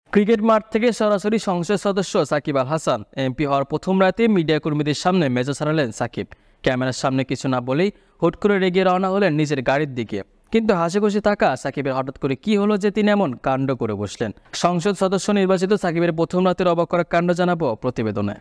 Cricket মাঠ থেকে সরাসরি সংসদ সদস্য সাকিব আল হাসান এমপি হওয়ার প্রথম রাতে মিডিয়া কর্মীদের সামনে মেজাজ হারালেন সাকিব। ক্যামেরার সামনে কিছু না বলেই হুট করে রেগে রওনা হলেন নিজের গাড়ির দিকে। কিন্তু হাসিখুশি থাকা সাকিবের হঠাৎ করে কি হলো যে তিনি এমন কাণ্ড করে বসলেন? সংসদ সদস্য নির্বাচিত সাকিবের প্রথম রাতের অবাক করা কাণ্ড জানাবো প্রতিবেদনে।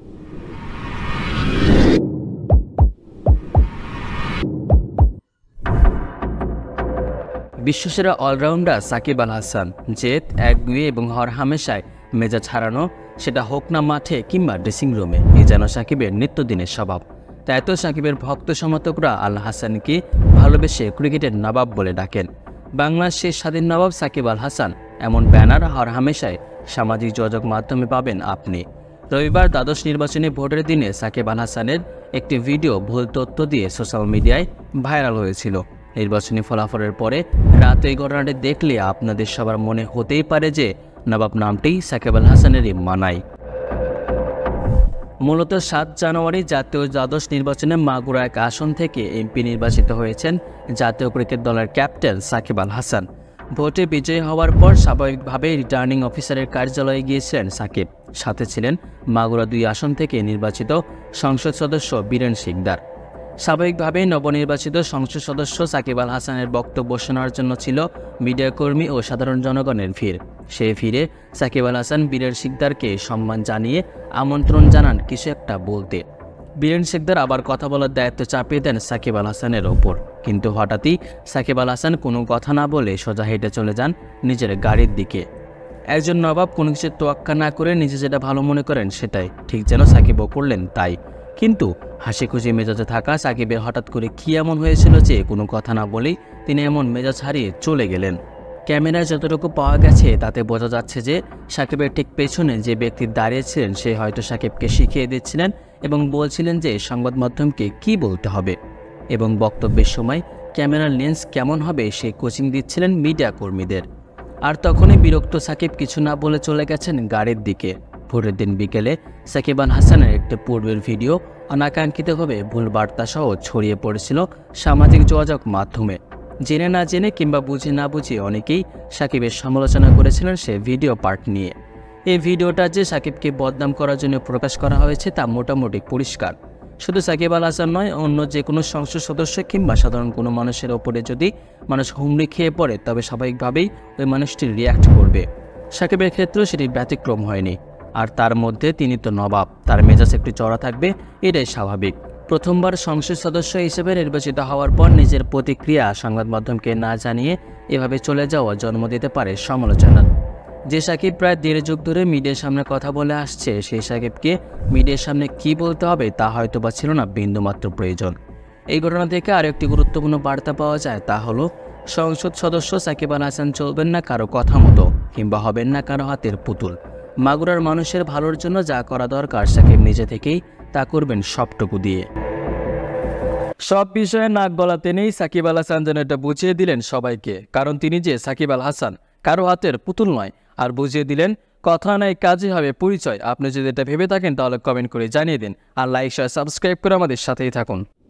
বিশ্বসেরা অলরাউন্ডার সাকিব আল হাসান জেদ, একগুঁয়ে এবং হরহামেশায় মেজাজ হারানো, সেটা হোক না মাঠে কিংবা ড্রেসিং রুমে, এ যেন সাকিবের নিত্যদিনের স্বভাব। তাই তো সাকিবের ভক্ত সমর্থকরা আল হাসানকে ভালোবেসে ক্রিকেটের নবাব বলে ডাকেন। বাংলার শেষ স্বাধীন নবাব সাকিব আল হাসান, এমন ব্যানার হরহামেশায় সামাজিক যোগাযোগ মাধ্যমে পাবেন আপনি। রবিবার দ্বাদশ নির্বাচনী ভোটের দিনে সাকিব আল হাসানের একটি ভিডিও ভুল তথ্য দিয়ে সোশ্যাল মিডিয়ায় ভাইরাল হয়েছিল। নির্বাচনী ফলাফলের পরে রাতে এই ঘটনাটি দেখলে আপনাদের সবার মনে হতেই পারে যে নবাব নামটি সাকিব আল হাসানেরই মানায়। মূলত 7 জানুয়ারি জাতীয় দ্বাদশ নির্বাচনে মাগুরা এক আসন থেকে এমপি নির্বাচিত হয়েছেন জাতীয় ক্রিকেট দলের ক্যাপ্টেন সাকিব আল হাসান। ভোটে বিজয়ী হওয়ার পর স্বাভাবিকভাবেই রিটার্নিং অফিসারের কার্যালয়ে গিয়েছিলেন সাকিব। সাথে ছিলেন মাগুরা 2 আসন থেকে নির্বাচিত সংসদ সদস্য বীরেন শিকদার। স্বাভাবিকভাবেই নবনির্বাচিত সংসদ সদস্য সাকিব আল হাসানের বক্তব্য শোনার জন্য ছিল মিডিয়াকর্মী ও সাধারণ জনগণের ভিড়। সেই ভিড়ে সাকিব আল হাসান বীরেন শিকদারকে সম্মান জানিয়ে আমন্ত্রণ জানান কিছু একটা বলতে। বীরেন শিকদার আবার কথা বলার দায়িত্ব চাপিয়ে দেন সাকিব আল হাসানের ওপর। কিন্তু হঠাৎই সাকিব আল হাসান কোনো কথা না বলে সোজা হেঁটে চলে যান নিজের গাড়ির দিকে। একজন নবাব কোনো কিছু তোয়াক্কা না করে নিজে যেটা ভালো মনে করেন সেটাই, ঠিক যেন সাকিবও করলেন তাই। কিন্তু হাসি খুশি মেজাজে থাকা সাকিবের হঠাৎ করে কি এমন হয়েছিল যে কোনো কথা না বলেই তিনি এমন মেজাজ হারিয়ে চলে গেলেন? ক্যামেরায় যতটুকু পাওয়া গেছে তাতে বোঝা যাচ্ছে যে সাকিবের ঠিক পেছনে যে ব্যক্তি দাঁড়িয়েছিলেন সে হয়তো সাকিবকে শিখিয়ে দিচ্ছিলেন এবং বলছিলেন যে সংবাদ মাধ্যমকে কি বলতে হবে এবং বক্তব্যের সময় ক্যামেরার লেন্স কেমন হবে সে কোচিং দিচ্ছিলেন মিডিয়া কর্মীদের। আর তখনই বিরক্ত সাকিব কিছু না বলে চলে গেছেন গাড়ির দিকে। ভোটের দিন বিকেলে সাকিব আল হাসানের একটি পূর্বের ভিডিও অনাকাঙ্ক্ষিতভাবে ভুল বার্তা সহ ছড়িয়ে পড়েছিল সামাজিক যোগাযোগ মাধ্যমে। জেনে না জেনে কিংবা বুঝে না বুঝে অনেকেই সাকিবের সমালোচনা করেছিলেন সে ভিডিও পার্ট নিয়ে। এই ভিডিওটা যে সাকিবকে বদনাম করার জন্য প্রকাশ করা হয়েছে তা মোটামুটি পরিষ্কার। শুধু সাকিব আল হাসান নয়, অন্য যে কোনো সংসদ সদস্য কিংবা সাধারণ কোনো মানুষের ওপরে যদি মানুষ হুমড়ি খেয়ে পড়ে তবে স্বাভাবিকভাবেই ওই মানুষটি রিয়্যাক্ট করবে। সাকিবের ক্ষেত্রেও সেটি ব্যতিক্রম হয়নি। আর তার মধ্যে তিনি তো নবাব, তার মেজাজ একটু চড়া থাকবে, এটাই স্বাভাবিক। প্রথমবার সংসদ সদস্য হিসেবে নির্বাচিত হওয়ার পর নিজের প্রতিক্রিয়া সংবাদ মাধ্যমকে না জানিয়ে এভাবে চলে যাওয়া জন্ম দিতে পারে সমালোচনার। যে সাকিব প্রায় 1.5 যুগ ধরে মিডিয়ার সামনে কথা বলে আসছে, সেই সাকিবকে মিডিয়ার সামনে কি বলতে হবে তা হয়তো বা ছিল না বিন্দুমাত্র প্রয়োজন। এই ঘটনা থেকে আরও একটি গুরুত্বপূর্ণ বার্তা পাওয়া যায়, তা হলো সংসদ সদস্য সাকিব আল হাসান চলবেন না কারো কথা মতো কিংবা হবেন না কারো হাতের পুতুল। মাগুরার মানুষের ভালোর জন্য যা করা দরকার সাকিব নিজে থেকেই তা করবেন সবটুকু দিয়ে। সব বিষয়ে নাক গলাতে নেই সাকিব আল হাসান যেন এটা বুঝিয়ে দিলেন সবাইকে, কারণ তিনি যে সাকিব আল হাসান কারো হাতের পুতুল নয়। আর বুঝিয়ে দিলেন কথা নয় কাজে হবে পরিচয়। আপনি যদি এটা ভেবে থাকেন তাহলে কমেন্ট করে জানিয়ে দিন আর লাইক শেয়ার সাবস্ক্রাইব করে আমাদের সাথেই থাকুন।